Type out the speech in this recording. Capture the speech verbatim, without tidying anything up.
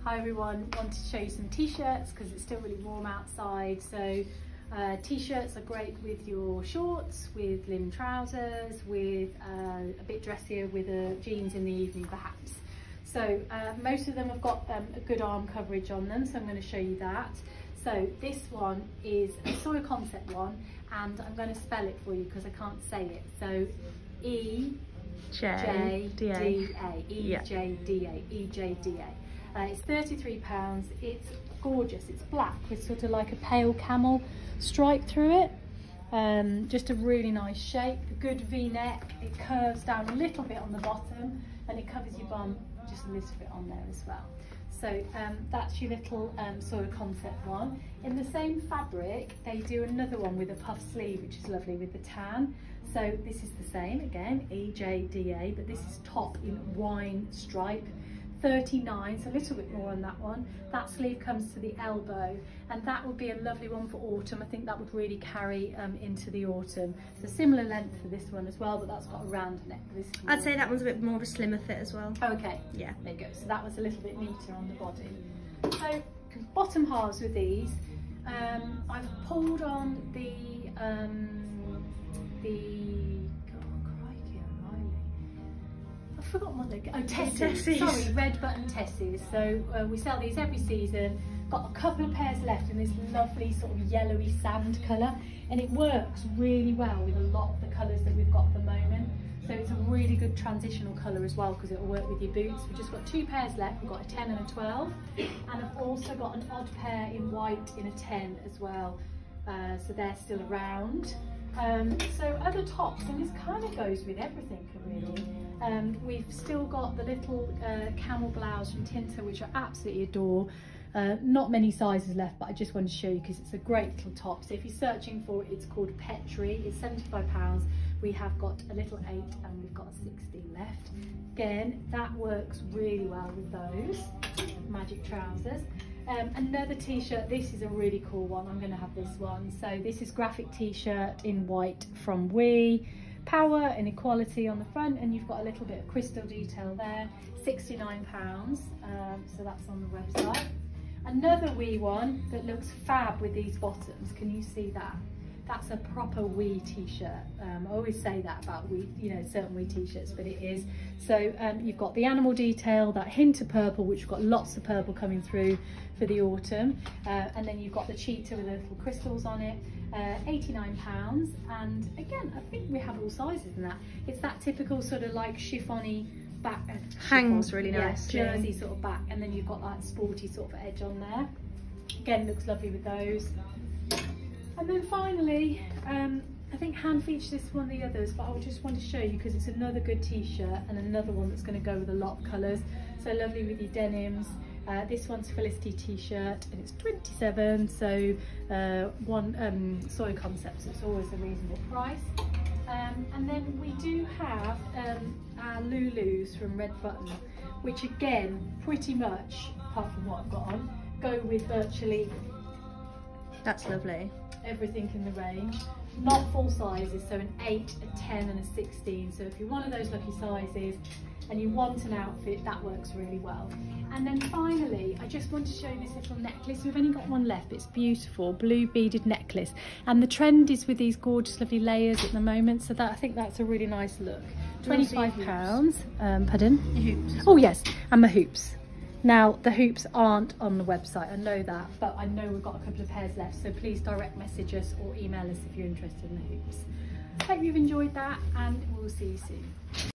Hi everyone, wanted to show you some t-shirts because it's still really warm outside. So uh, t-shirts are great with your shorts, with linen trousers, with uh, a bit dressier with uh, jeans in the evening perhaps. So uh, most of them have got um, a good arm coverage on them, so I'm going to show you that. So this one is a Sawyer Concept one, and I'm going to spell it for you because I can't say it. So E J D A, E J D A, E J D A. Uh, it's thirty-three pounds. It's gorgeous. It's black with sort of like a pale camel stripe through it. Um, just a really nice shape, a good V-neck. It curves down a little bit on the bottom and it covers your bum just a little bit on there as well. So um, that's your little um, Sawyer Concept one. In the same fabric, they do another one with a puff sleeve, which is lovely with the tan. So this is the same, again, E J D A, but this is top in wine stripe. thirty-nine, so a little bit more on that one. That sleeve comes to the elbow, and that would be a lovely one for autumn. I think that would really carry um, into the autumn. It's a similar length for this one as well, but that's got a round neck. This is I'd say that one's a bit more of a slimmer fit as well. Okay, yeah, there you go. So that was a little bit neater on the body. So bottom halves with these, um, I've pulled on the um, the I've forgotten what they're oh, Tessies. Tessies. Sorry, red button Tessies. So uh, we sell these every season. Got a couple of pairs left in this lovely sort of yellowy sand colour, and it works really well with a lot of the colours that we've got at the moment. So it's a really good transitional colour as well because it will work with your boots. We've just got two pairs left. We've got a ten and a twelve, and I've also got an odd pair in white in a ten as well. Uh, so they're still around. Um, so other tops, and this kind of goes with everything really. Um, we've still got the little uh, camel blouse from Tinta, which I absolutely adore. Uh, not many sizes left, but I just wanted to show you because it's a great little top. So if you're searching for it, it's called Petri. It's seventy-five pounds. We have got a little eight and we've got a sixteen left. Again, that works really well with those magic trousers. Um, another t-shirt, this is a really cool one. I'm going to have this one. So this is graphic t-shirt in white from We. Power and equality on the front, and you've got a little bit of crystal detail there. sixty-nine pounds, um, so that's on the website. Another We one that looks fab with these bottoms. Can you see that? That's a proper We t-shirt. Um, I always say that about We, you know, certain We t-shirts, but it is. So um, you've got the animal detail, that hint of purple, which we've got lots of purple coming through for the autumn. Uh, and then you've got the cheetah with the little crystals on it. Uh, eighty-nine pounds, and again, I think we have all sizes in that. It's that typical sort of like chiffony back. Uh, Hangs chiffon, really yeah, nice. jersey sort of back, and then you've got that sporty sort of edge on there. Again, looks lovely with those. And then finally, um, I think Han featured this one of the others, but I just want to show you because it's another good t-shirt and another one that's going to go with a lot of colours. So lovely with your denims. Uh, this one's Felicity t-shirt and it's twenty-seven, so uh, one um, Sawyer Concept, so it's always a reasonable price. Um, and then we do have um, our Lulus from Red Button, which again, pretty much, apart from what I've got on, go with virtually That's lovely. everything in the range. Not full sizes, so an eight, a ten and a sixteen. So if you're one of those lucky sizes and you want an outfit, that works really well. And then finally, I just want to show you this little necklace. We've only got one left. It's beautiful, blue beaded necklace. And the trend is with these gorgeous, lovely layers at the moment. So that I think that's a really nice look. twenty-five pounds. Um, pardon? Your hoops. Oh yes, and my hoops. Now, the hoops aren't on the website, I know that, but I know we've got a couple of pairs left, so please direct message us or email us if you're interested in the hoops. Hope you've enjoyed that, and we'll see you soon.